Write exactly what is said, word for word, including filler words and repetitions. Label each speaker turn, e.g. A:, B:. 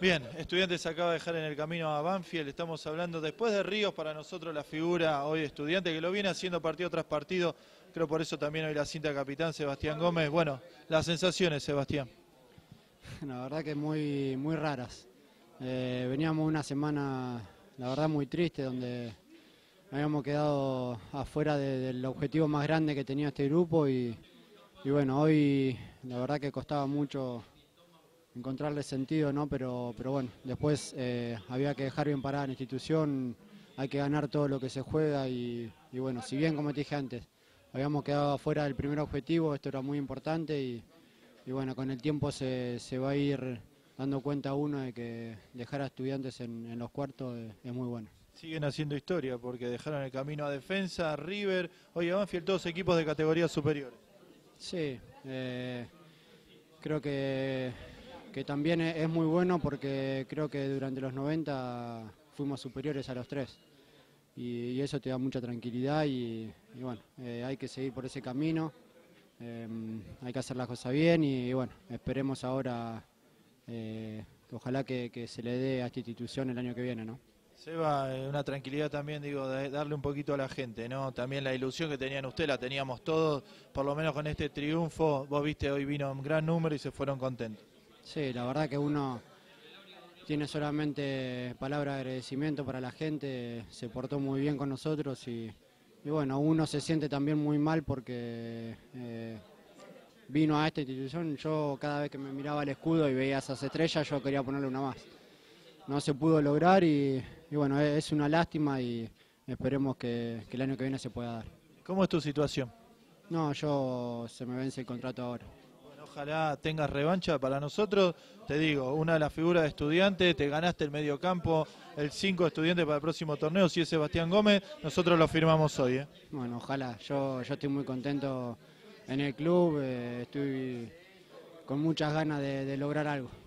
A: Bien, Estudiantes acaba de dejar en el camino a Banfield, estamos hablando después de Ríos, para nosotros la figura hoy Estudiante, que lo viene haciendo partido tras partido, creo por eso también hoy la cinta capitán Sebastián Gómez. Bueno, las sensaciones, Sebastián.
B: La verdad que muy, muy raras. Eh, veníamos una semana, la verdad, muy triste, donde habíamos quedado afuera de, del objetivo más grande que tenía este grupo y, y bueno, hoy la verdad que costaba mucho encontrarle sentido, ¿no? Pero, pero bueno, después eh, había que dejar bien parada la institución, hay que ganar todo lo que se juega y, y bueno, si bien, como te dije antes, habíamos quedado afuera del primer objetivo, esto era muy importante y, y bueno, con el tiempo se, se va a ir dando cuenta uno de que dejar a Estudiantes en, en los cuartos es, es muy bueno.
A: Siguen haciendo historia porque dejaron el camino a Defensa, a River, hoy a Banfield, todos equipos de categorías superiores.
B: Sí, eh, creo que, que también es, es muy bueno porque creo que durante los noventa fuimos superiores a los tres y, y eso te da mucha tranquilidad y, y bueno, eh, hay que seguir por ese camino, eh, hay que hacer las cosas bien y, y bueno, esperemos ahora, eh, ojalá que, que se le dé a esta institución el año que viene, ¿no?
A: Seba, eh, una tranquilidad también, digo, de darle un poquito a la gente, ¿no? También la ilusión que tenían usted, la teníamos todos, por lo menos con este triunfo, vos viste, hoy vino un gran número y se fueron contentos.
B: Sí, la verdad que uno tiene solamente palabras de agradecimiento para la gente, se portó muy bien con nosotros y, y bueno, uno se siente también muy mal porque eh, vino a esta institución, yo cada vez que me miraba el escudo y veía esas estrellas yo quería ponerle una más. No se pudo lograr y, y bueno, es una lástima y esperemos que, que el año que viene se pueda dar.
A: ¿Cómo es tu situación?
B: No, yo se me vence el contrato ahora.
A: Bueno, ojalá tengas revancha para nosotros. Te digo, una de las figuras de Estudiantes, te ganaste el mediocampo, el cinco de Estudiantes para el próximo torneo, si es Sebastián Gómez, nosotros lo firmamos hoy. ¿eh?
B: Bueno, ojalá, yo, yo estoy muy contento en el club, eh, estoy con muchas ganas de, de lograr algo.